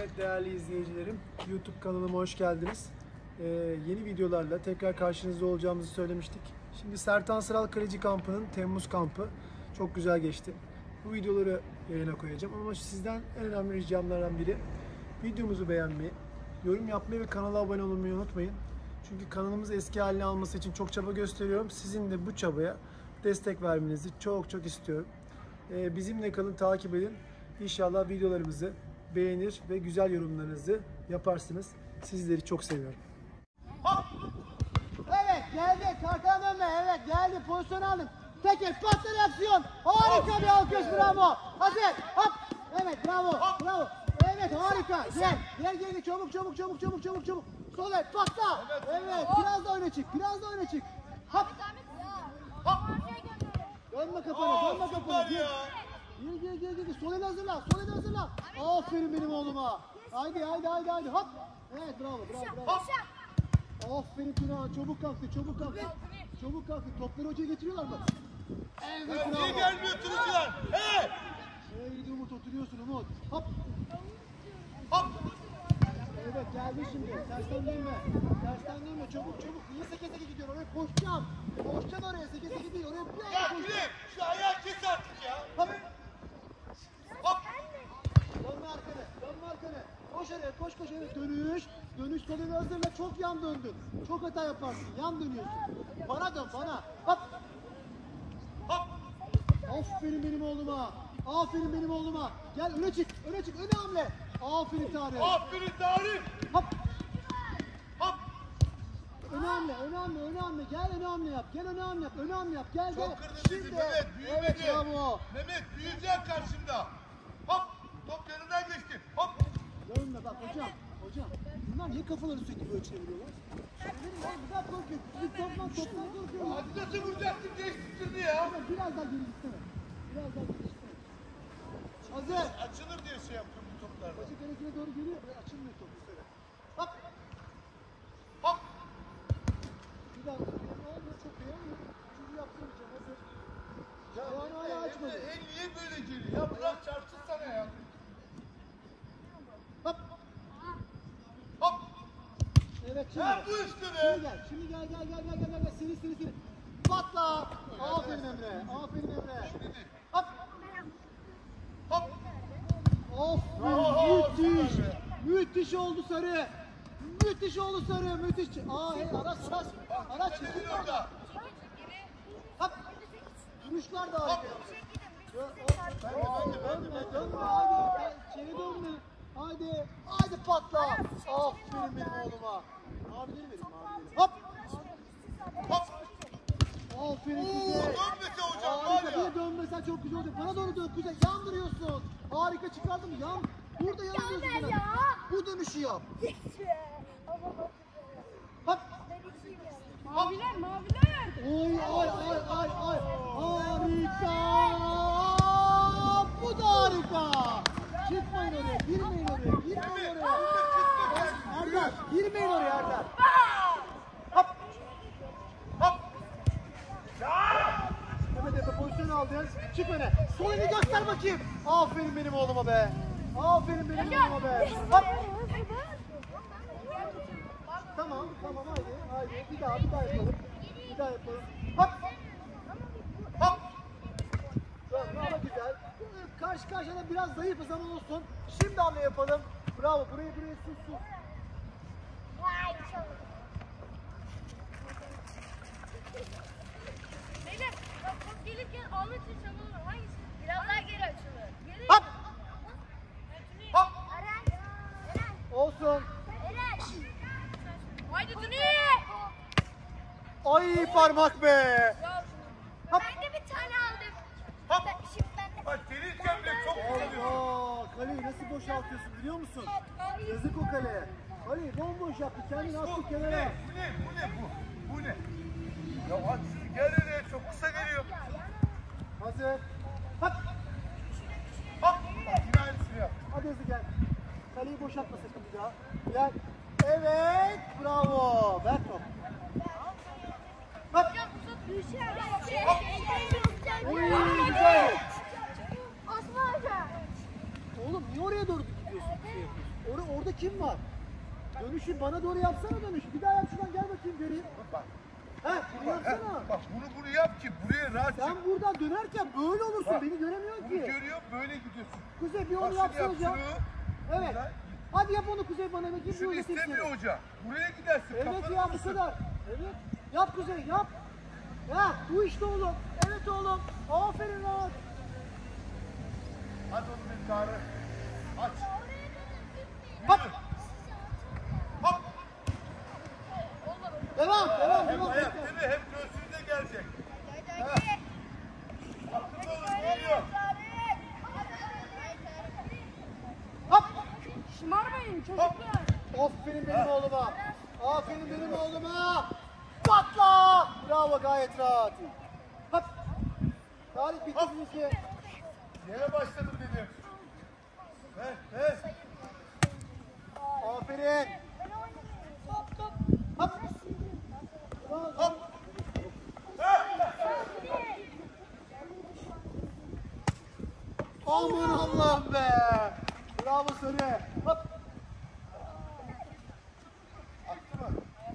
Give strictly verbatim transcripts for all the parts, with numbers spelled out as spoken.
Evet değerli izleyicilerim, YouTube kanalıma hoş geldiniz. Ee, yeni videolarla tekrar karşınızda olacağımızı söylemiştik. Şimdi Sertan Sıral Kaleci Kampı'nın Temmuz kampı çok güzel geçti. Bu videoları yayına koyacağım ama sizden en önemli ricamlardan biri videomuzu beğenmeyi, yorum yapmayı ve kanala abone olmayı unutmayın. Çünkü kanalımız eski haline alması için çok çaba gösteriyorum. Sizin de bu çabaya destek vermenizi çok çok istiyorum. Ee, bizimle kalın, takip edin. İnşallah videolarımızı beğenir ve güzel yorumlarınızı yaparsınız. Sizleri çok seviyorum. Hop! Evet geldi. Kalkan dönme. Evet geldi. Pozisyon aldım. Teker patlar aksiyon. Harika bir alkış. Bravo. Hazır. Hop. Evet bravo. Bravo. Evet harika. Gel. Gel gel. Çabuk çabuk çabuk çabuk çabuk çabuk. Sol el patla. Evet. Biraz da öne çık. Biraz da öne çık. Hop. Hop. Dönme kafana. Dönme kafana. Gel. Gel gel gel gel. Sol el hazırla. Sol el hazırla. Aferin benim oğluma. Haydi haydi haydi haydi. Hop. Evet bravo bravo bravo. Aferin Tuna. Çabuk kalktı. Çabuk kalktı. Çabuk kalktı. Topları hocaya getiriyorlar mı? Evet bravo. Niye gelmiyor turuncular? Hey! Evet Umut oturuyorsun Umut. Hop. Hop! Evet geldi şimdi. Tersten dönme. Tersten dönme. Çabuk çabuk. Niye seke seke gidiyor? Oraya koşacağım. Koşacaksın oraya. Seke seke değil. Oraya bir Ya anda koşacaksın. Gülüm şu ayağı kes artık ya. Hop. Hop! Dönme arkana. Dönme arkana. Koş oraya. Koş koş. Evet dönüş. Dönüş kolunu hazırla. Çok yan döndün. Çok hata yaparsın. Yan dönüyorsun. Bana dön bana. Hop. Hop! Aferin benim oğluma. Aferin benim oğluma. Gel öne çık. Öne çık. Öne hamle. Aferin Tarık. Aferin Tarık! Hop. Hop! Öne hamle. Öne hamle. Öne hamle. Gel öne hamle yap. Gel öne hamle yap. Öne hamle yap. Gel gel. Çok kırdın bizi Mehmet, büyümedi. Evet bravo. Mehmet büyüyeceksin karşımda. Hop! Top yanından geçti. Hop! Dönme bak hocam. Hocam. Bunlar niye kafaları sürekli böyle çeviriyorlar? Çevirin oğlum. Bir daha korkuyor. Bir toplan toplan korkuyor. Hadi nasıl vuracaksın değiştirdi ya. Ama biraz daha geri gitsene. Biraz daha geri gitsene. Hazır. Açılır diye şey yaptım bu toplarda. Başı kalesine doğru geliyor. Böyle açılmıyor top bu sefer. Hop. Hop! Bir daha. Ne oldu? Çok beğenmiyor. Üçüncü yaptırmayacağım. Hazır. Ya Ayağını hala açmadı. El niye böyle geliyor? Ya bırak çarpsın sana ya. Hop. Hop! Evet şimdi. Ya bu işte Şimdi be. gel. Şimdi gel gel gel gel gel gel. Seni seni seni. Patla. Aferin Emre. Aferin Emre. Hop. Hop! Aferin. Oho, Müthiş. süper be. Müthiş oldu Sarı. Müthiş oldu Sarı. Müthiş. Aa hey araç araç. Araç Çekil çekil orada. orada. Hop. Duruşlar da harika. Ben de ben de ben de Dönme ben de. dönme hadi. Çevir dönme. Hadi. Hadi patla. Aferin benim oğluma. Mavileri verin mavileri. Hop. Hop! Aferin Oo, Kuzey. dönmese hocam var Harika. ya. Bir dönmesen çok güzel olacak. Bana doğru dön Kuzey. Yandırıyorsun. Harika çıkardın. Yan. Burada yandırıyorsun. ya. Bu dönüşü yap. Hop. Maviler maviler. Oy ay ay ay ay. Harika. Bu da harika. Çıkmayın oraya. Girmeyin oraya. Girmeyin oraya. Erdem. Girmeyin oraya Erdem. Hop. Hop! Mehmet Efe pozisyon aldın. Çık öne. Sol elini göster bakayım. Aferin benim oğluma be. Aferin benim oğluma be. Hop. Tamam tamam haydi. Haydi. Bir daha bir daha yapalım. Bir daha yapalım. Hop. Hop! Bravo güzel. Karşı karşıya biraz zayıfız ama olsun. Şimdi hamle yapalım. Bravo. Burayı buraya sus sus. Beyler bak top gelirken almak için çabalama. Hangisi? Biraz daha geri açılır. Geri. Hop. Hop! Eren. Eren. Olsun. Eren. Haydi Tuni. Ay parmak be. Ya Hop. ben de bir tane aldım. Hop! Ben, şimdi ben de. Bak gelirken bile çok güzel. Allah. Kaleyi nasıl boşaltıyorsun biliyor musun? Yazık o kaleye. Kaleyi bomboş yaptı. Kendini attı Bu kenara. ne? Bu ne? Bu ne bu? Bu ne? Ya aç şunu gel hele çok kısa geliyor. Hazır. Hop. Hop! Bak yine aynısını yap. Hadi hızlı gel. Kaleyi boşaltma sakın bir daha. Gel. Evet. Bravo. Ver top. Hop. Oy, güzel. Osman Hoca. Oğlum niye oraya doğru gidiyorsun? gidiyorsun? Şey yapıyorsun. Orada, orada kim var? Dönüşü bana doğru yapsana dönüşü. Bir daha yap şuradan gel bakayım göreyim. Bak. He bunu yapsana. Bak bunu bunu yap ki buraya rahat Sen çık. buradan dönerken böyle olursun. Bak, Beni göremiyorsun Bunu ki. görüyor böyle gidiyorsun. Kuzey bir Bak onu şunu yapsana yap hocam. şunu. Evet. Buradan. Hadi yap onu Kuzey bana bakayım. Şunu bir öğreteyim istemiyor seni. hoca. Buraya gidersin. Evet kafanı ya bu vurursun. kadar. Evet. Yap Kuzey yap. Ya bu işte oğlum. Evet oğlum. Aferin lan. Hadi onu bir çağrı. Aç. Hop. Hop. Devam devam Hem devam. ayak değil mi? Hem göğsünde gelecek. Akıllı olun geliyor. Hop. Şımarmayın çocuklar. Aferin benim oğluma. Aferin benim oğluma. Patla. Bravo gayet rahat. Hop. Tarih bitti bizimki. Yere başladım dedim. Ver ver. Aferin. Top top. Hop. Hop. Aman Allah'ım be. Bravo Sarı. Hop. Attı mı?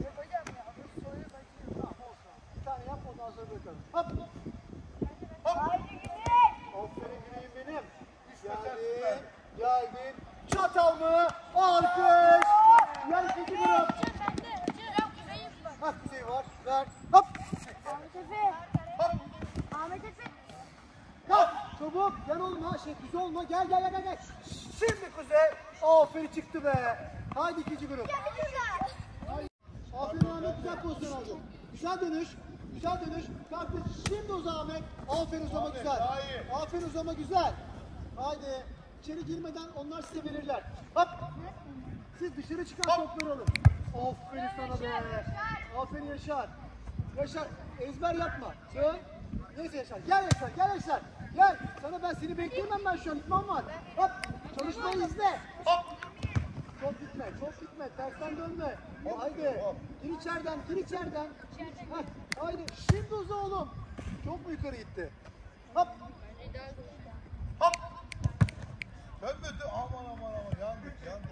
Bir tane yap ondan sonra bakalım. Hop. Hop. Aferin güneğim benim. Geldin. Geldin. Çatal mı? Alkış. Yarış iki grup. Bak Kuzey var. Ver. Hop. Ahmet Efe. Hop. Ahmet Efe. Kalk. Çabuk. Yan olma. Şey düz olma. Gel gel gel gel. Şimdi Kuzey. Aferin çıktı be. Haydi ikinci grup. Aferin Ahmet. Güzel pozisyon aldın. Güzel dönüş. Güzel dönüş. Kalktı. Şimdi uza Ahmet. Aferin uzama Ahmet, güzel. daha iyi. Aferin uzama güzel. Haydi. İçeri girmeden onlar size verirler. Hop. Siz dışarı çıkan topları alın. Aferin sana be. Aferin Yaşar. Yaşar ezber yapma. Dön. Neyse Yaşar. Gel Yaşar. Gel Yaşar. Gel. Sana ben seni bekleyemem ben şu an. İtmam var. Hop. Çalışmayı izle. Hop. Çok gitme. Çok gitme. Tersten dönme. Haydi. Gir içeriden. Gir içeriden. Heh. Haydi. Şimdi uza oğlum. Çok mu yukarı gitti? Hop. Hop. Dönmedi. Aman aman aman. Yandık yandık.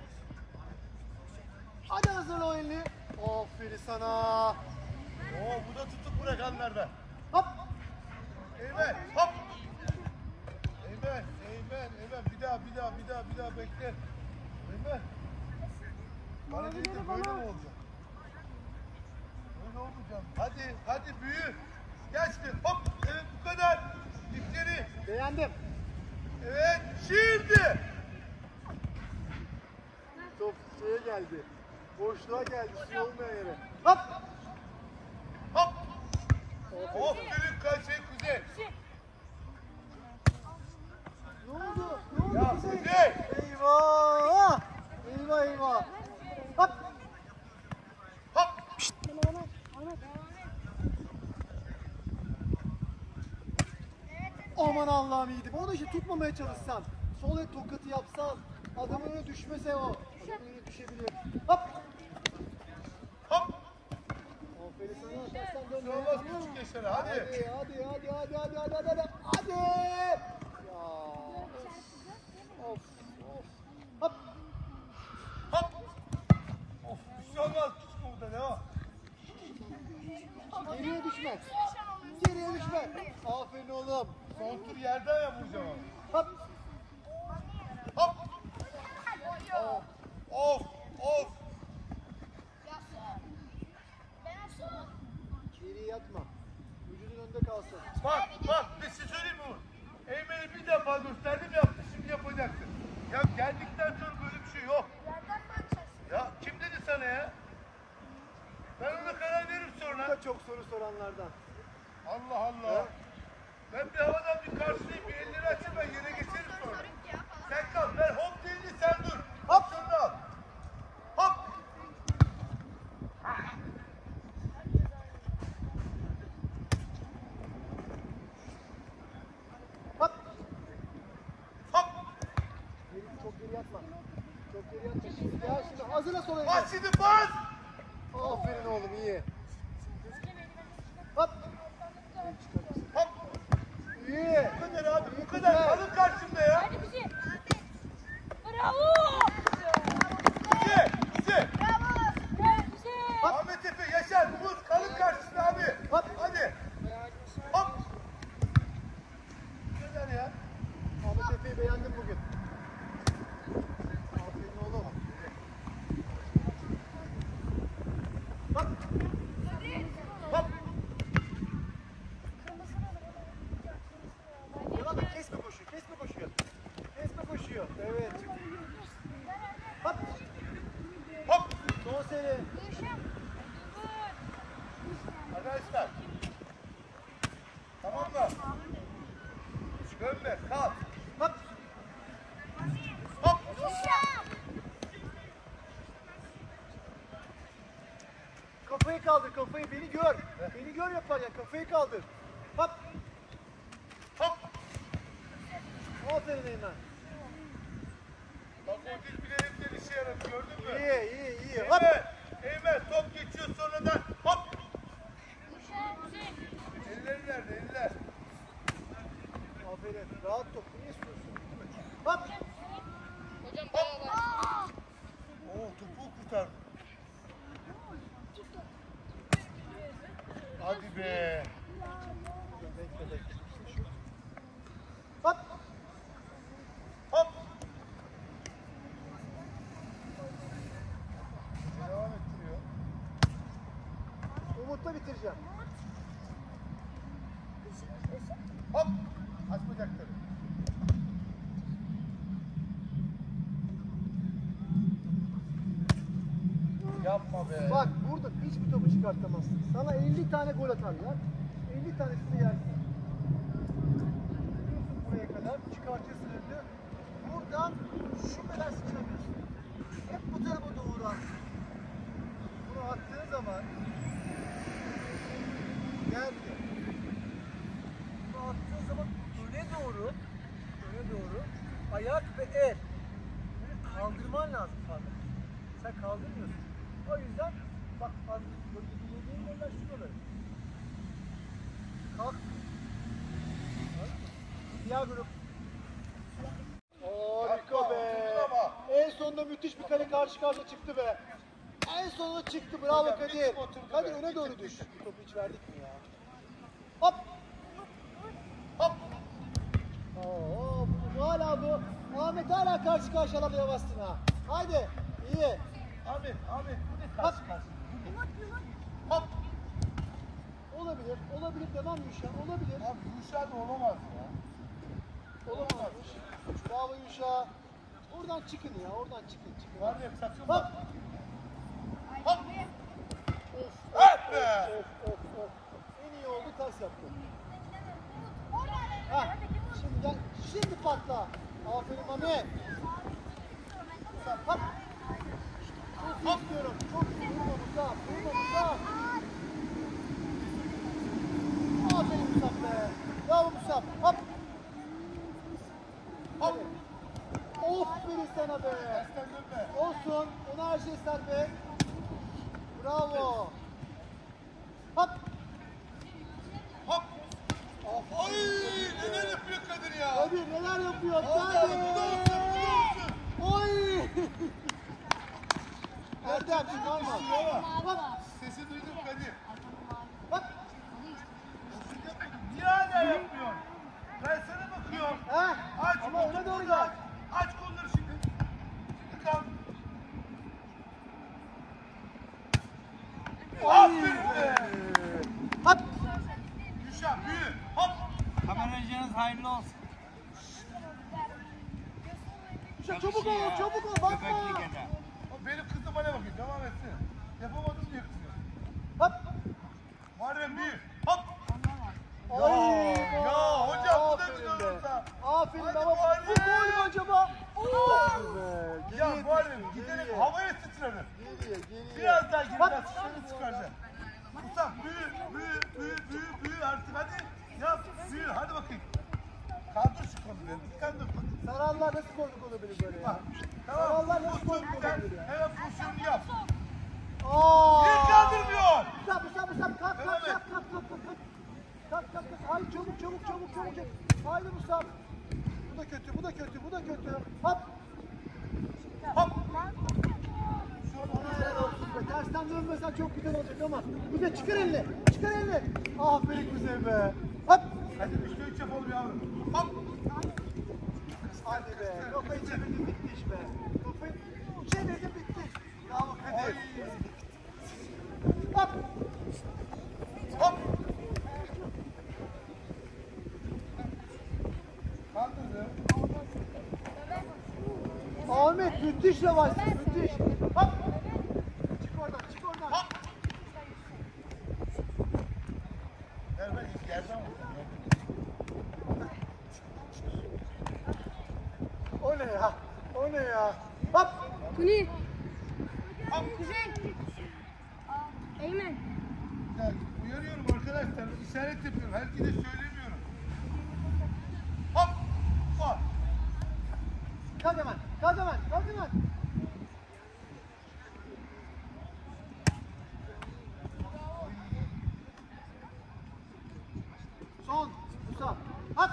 Hadi hazırla o elini. Aferin sana. Oo bu da tutup bırakanlardan. Hop. Eymen. Hop. Eymen. Eymen. Eymen. Bir daha bir daha bir daha bir daha bekle. Eymen. Bana değil de böyle mi olacak? Böyle olmayacak. Hadi hadi büyü. Geçti. Hop. Evet bu kadar. Dipleri. Beğendim. Evet. Şimdi. Top şeye geldi. Boşluğa geldi. Su olmayan yere. Hop. Hop. Aferin kaçın kuzey. Ne oldu? Ne oldu? Ya Kuzey? kuzey. Eyvah. Eyvah eyvah. Hop. Hop. Aman Allah'ım iyiydi. Onu işte tutmamaya çalışsan. Sol el tokatı yapsan. Adamın öyle düşmese o. Adamın öyle düşebilir. Hop. Hop. Aferin sana. Tersten Ne dönme. olmaz küçük yaşlara hadi. Hadi hadi hadi hadi hadi hadi hadi hadi. Hadi. Ya. Of of. Hop. Hop. Of bir şey olmaz küçük burada devam. Geriye düşme. Geriye düşme. Aferin oğlum. Son tur yerden ya vuracağım onu. Hop. Hop. Of of. Geriye yatma. Vücudun önde kalsın. Bak bak bir şey söyleyeyim mi? Eğmeni bir defa gösterdim yaptı şimdi yapacaksın. Ya geldikten sonra böyle bir şey yok. Ya kim dedi sana ya? Ben ona karar veririm Bu sonra. da çok soru soranlardan. Allah Allah. Ben bir havadan bir karşılayayım bir elleri açayım ben yere geçerim sonra. Sen kal ben hop deyince sen dur. Hop şunu al. Hop. Hop. Hop. Geri, çok geri yatma. Çok geri yatma. Şimdi gel şimdi. Hazırla sol elini. Bas şimdi bas. Aferin oğlum iyi. Hop. Hop. İyi. Bu kadar abi bu kadar. Alın karşımda ya. Hadi bir şey. Bravo. Güzel, güzel. Ahmet Efe, Yaşar, Umut kalın karşısında abi. Hop. Hadi. Hop. Güzel ya. Ahmet Efe'yi beğendim bugün. Aferin oğlum. Bak. Hop. Devam et. Kesme koşuyor. Kesme koşuyor. Kesme koşuyor. Evet. Hop. Hop. Son seri. Arkadaşlar. Tamam mı? Dönme, kalk. Hop. Hop. Kafayı kaldır. Kafayı beni gör. Beni gör yapar ya. Kafayı kaldır. Hop. Hop. Aferin Eymen. Bak o dil bilekleri işe yaradı, gördün mü? İyi iyi iyi. Hop. Eymen, Eymen top geçiyor sonradan. Hop. Elleri nerede, eller? Aferin. Rahat top. Niye istiyorsun? Hop. Oo, topu kurtardı. Hadi be. Bekle bekle. Hop. Hop. Devam ettiriyor. Umut'la bitireceğim. Hop. Aç bacakları. Yapma be. Bak burada hiçbir topu çıkartamazsın. Sana elli tane gol atarlar. elli tanesini yersin. Gidiyorsun buraya kadar çıkartırsın önünü. Buradan şu kadar sıçramıyorsun. Hep bu tarafa doğru at. Bunu attığın zaman geldi. Bunu attığın zaman öne doğru öne doğru ayak ve el. Bunu kaldırman lazım parmak. Sen kaldırmıyorsun. O yüzden bak az böyle yediğin yerler şuraları. Kalk. Diğer grup. Harika Yapma, be. oturdun ama. En sonunda müthiş bir kale karşı karşıya çıktı be. En sonunda çıktı. Bravo Hocam, Kadir. bir oturdu Kadir be. öne Bir doğru tık düş. düştü. Bu topu hiç verdik mi ya? Hop. Hop. Oo, bu hala bu. Ahmet hala karşı karşıya alamaya bastın ha. Haydi. İyi. Ahmet, Ahmet bu ne Hop. karşı karşı? Hop. Olabilir. Olabilir. Devam Yuşa. Olabilir. Abi Yuşa da olamaz ya. Olamazmış. Bravo Yuşa. Oradan çıkın ya. Oradan çıkın. çıkın. Var ya sakın Hop. bak. Hop. Of. Hop be. Of of of. En iyi oldu ters yaptı. Ha. Şimdi gel. Şimdi patla. Aferin Mami. Hop. Çok iyi istiyorum. Çok iyi. Vurma Musab. Vurma Musab. Aferin Musab be. Bravo Musab. Hop. Hop. Aferin sana be. Tersten dönme. Olsun. Ona her şey serbest. Bravo. Hop. Hop. Ay neler yapıyor Kadir ya. Hadi neler yapıyor? Hadi Hadi. bu da olsun, bu da olsun. Oy. Erdem şimdi alma. Hop. Sesi duydum Kadir. Hop. Niye hala yapmıyorsun? Ben sana bakıyorum. Ha? Aç Ama kolları öne doğru şimdi, gel. aç. Aç kolları şimdi. Şimdi kalk. Aferin be. Hop. Gülşah büyü. Hop. Kameracınız hayırlı olsun. Şu çabuk ol, çabuk ol. Bakma. Köpekli gene. O benim kızım bana bakıyor. Devam etsin. Yapamadım diye kızıyor. Hop. Muharrem büyü. Hop. Ay. ya hocam bu da Aferin güzel be. olsa. Aferin Hadi ama bu Muharrem. gol mü acaba? Hadi be. Ya Geriye Muharrem düştü, gidelim geriye. havaya titrelim. Geriye, geriye. Biraz daha Hop. geriden atışlarını çıkaracak. Mustafa büyü, büyü, büyü, büyü, büyü artık hadi. Yap, büyü, hadi bakayım. Kaldır şu kolu be, tıkandır. Sarallar nasıl bozuk olabilir böyle ya? Bak, Sarallar tamam, nasıl pozisyonu bozuk güzel, olabilir ya? hemen pozisyonunu yap. Aa! Niye kaldırmıyor? Musab, Musab, Musab, kalk, Devam kalk, et. kalk, kalk, kalk, kalk. Kalk, kalk, kalk. Haydi çabuk, çabuk, çabuk, çabuk. Haydi Musab. Bu da kötü, bu da kötü, bu da kötü. Hop. dönmesen çok güzel olacak ama. Kuzey çıkar elini. Çıkar elini. Aferin Kuzey be. Hop. Hadi üçte üç yapalım yavrum. Hop. Hadi be. Kafayı çevirdin bitti iş be. Kafayı çevirdin bitti. Bravo Kadir. Hop. Hop. Kaldırdım. Ahmet müthiş yavaşsın müthiş. Hop. Çık oradan çık oradan. Hop. Gel ben yerden vur. O ne ya? O ne ya? Hop. Kuni. Hop. Kuzey. Eymen. Ya, uyarıyorum arkadaşlar. İşaret yapıyorum. Herkese söylemiyorum. Hop. Hop. Kalk hemen. Kalk hemen. Kalk hemen. Son. Musa. Hop.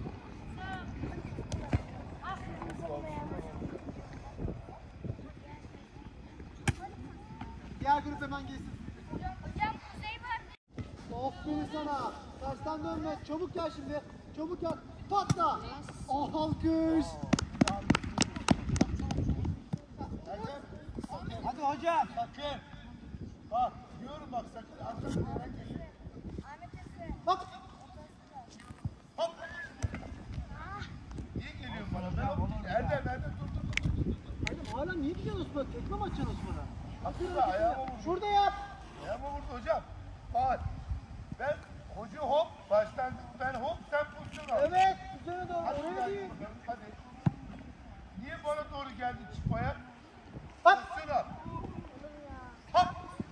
Diğer grup hemen gelsin. Hocam Kuzey var. Aferin sana. Tersten dönme. Çabuk gel şimdi. Çabuk gel. Patla. Oh, alkış. Hadi hocam. Sakın. Bak. Diyorum bak sakın. Arkamda herkes. Hop. Hop. Niye geliyorsun bana? Ben onu Erdem Erdem dur dur dur. Hayır, hala niye gidiyorsun Osman? Tekme mi atacaksın Osman'a? Aslında ayağıma vurdu. Şurada yap. Ayağıma vurdu hocam. Faal. Ben hoca hop başlangıç. Ben hop sen pozisyon al. Evet. Üzerine doğru. Hadi Oraya gel değil. bakalım, hadi. Niye bana doğru geldin çift ayak? Hop. Pozisyon al. Hop.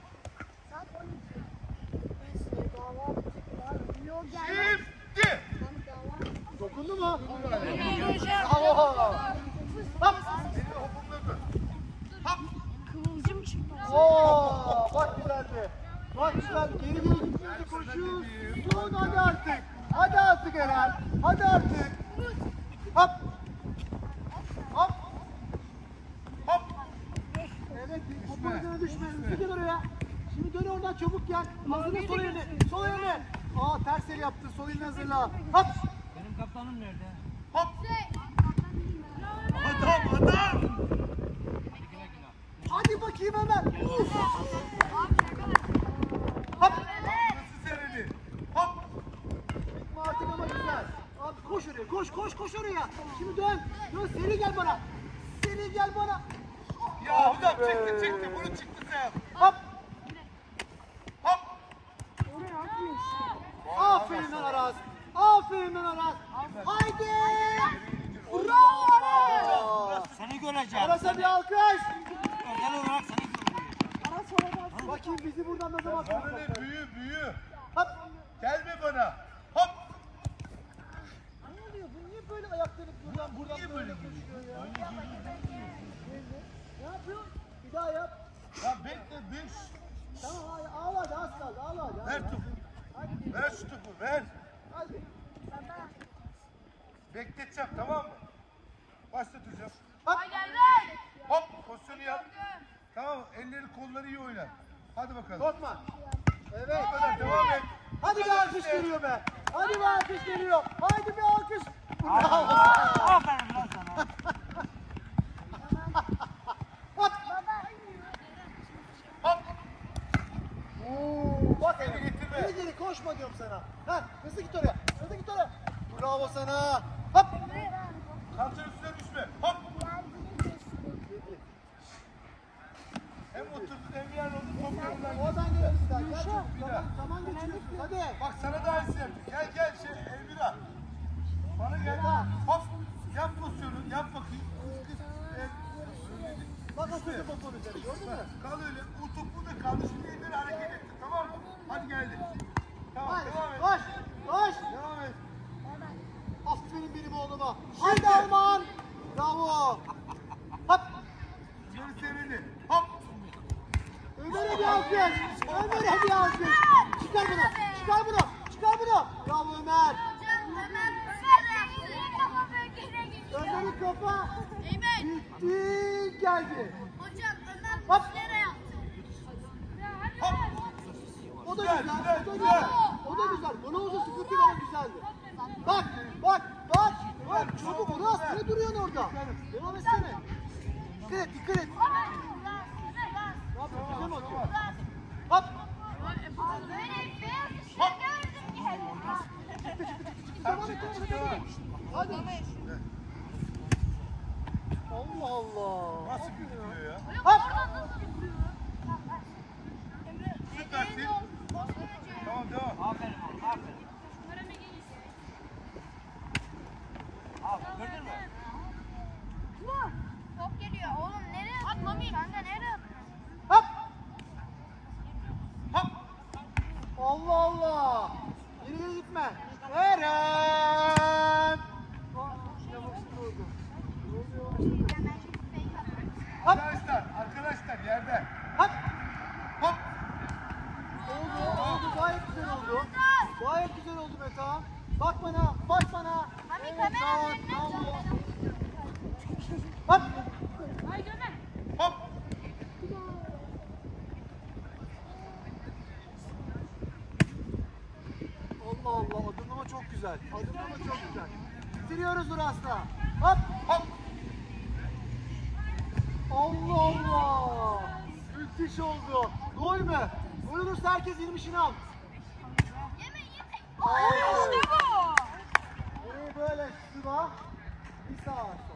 Şimdi. Dokundu mu? Hocam. Bravo. Hop. Beni hopumladı. Hop. Kıvılcım çıktı. Oo, bak güzeldi. Bak güzel. Geri geri gitmedi koşuyoruz. Son hadi artık. Hadi artık Eren. Hadi artık. Hop. Hop. Hop. Evet. Topun üzerine düşme. Hızlı gel oraya. Şimdi dön oradan çabuk gel. Hazırla sol elini. Sol elini. Aa ters el yaptı. Sol elini hazırla. Hop. Benim kaptanım nerede? Hop. Adam adam. Hadi bakayım hemen. Uf. Hop. Nasıl serili? Hop. Gitme artık ama güzel. Abi koş oraya. Koş koş koş oraya. Şimdi dön. Dön seri gel bana. Seri gel bana. Ya hocam çıktı çıktı. Bunu çıktı sen. Hop. Hop. Aferin lan Aras. Aferin lan Aras. Haydi. Bravo Aras. Seni göreceğim. Aras'a bir alkış. Özel olarak seni göreceğim. Bakayım bizi buradan ne zaman Bana ne büyü büyü. Hop. Gelme bana. Hop. Ne oluyor? Bu niye böyle ayakları buradan buradan Niye böyle böyle koşuyor ya? Ne yapıyor? Bir daha yap. Ya bekle beş. Tamam hadi ağla hadi az kaldı ağla hadi. Ver topu. Hadi. Ver şu topu ver. Hadi. Bekleteceğim tamam mı? Başlatacağım. Hop. Hop pozisyonu yap. Tamam elleri kolları iyi oynar. Hadi bakalım. Korkma. Evet. Bu kadar devam et. Hadi bir alkış geliyor be. Hadi bir alkış geliyor. Hadi bir alkış. Bravo. Aferin lan sana. Hop. Hop. Oo, bak Geri getirme. Geri geri koşma diyorum sana. Ha, hızlı git oraya. Hızlı git oraya. Bravo sana. Hop. Kalçanın üstüne düşme. Hop. Hem oturdun hem yer oldu. Top yanından Oradan geçti. geliyoruz daha. Gel çabuk. Bir daha. Zaman, zaman geçiriyorsun. Hadi. Bak sana da aynısını yaptım. Gel gel şey Elvira. Bana gel. Hop. Yap pozisyonu. Yap bakayım. Kız, evet. Bak o kızı poponu üzeri. Gördün mü? Kal öyle. O topu da kaldı. Şimdi elleri hareket etti. Tamam mı? Hadi geldi. Tamam Hadi. devam et. Koş. Koş. Devam et. Aferin benim oğluma. Haydi Alman. Bravo. Hop. Geri serili. Hop. Ömer'e bir alkış. Ömer'e bir alkış. Çıkar bunu. Çıkar bunu. Çıkar bunu. Bravo Ömer. Ömer'in kafa. Eymen. Bitti. Geldi. Hocam Ömer Hop. nereye yaptı? O da Güzel, güzel. güzel, O da güzel. güzel. O da güzel. Bunu olsa sıkıntı yok ama güzeldi. Bak, bak, bak. Bak çabuk Uras ne duruyorsun orada? Devam etsene. Dikkat et, dikkat et. Ne yapıyorsun? Güzel mi atıyor? Hop. Devam et, devam et, devam et. Hadi. Allah Allah. Nasıl gidiyor ya? Hop. Süpersin. Tamam devam. Aferin oğlum aferin. Aferin gördün mü? Top geliyor. Oğlum nereye atıyorsun? Kanka nereye atıyorsun? Hop. Hop. Allah Allah. Geriye gitme. Eren. Hop. Arkadaşlar, arkadaşlar yerde. Hop. Hop. Oldu, oldu. Gayet güzel oldu. Gayet güzel oldu Metehan. Bak bana, bak bana. Abi Evet, kamera tamam, önüne tamam. çek. Hop. Ay Gömer. Hop. Allah Allah, adımlama çok güzel. Adımlama çok güzel. Bitiriyoruz Uras'la. Hop. Hop. Allah Allah. Müthiş oldu. Gol mü? Gol olursa herkes yirmi şınav. Yeme yeme. Ay. İşte bu. Burayı böyle şuna bir sağa.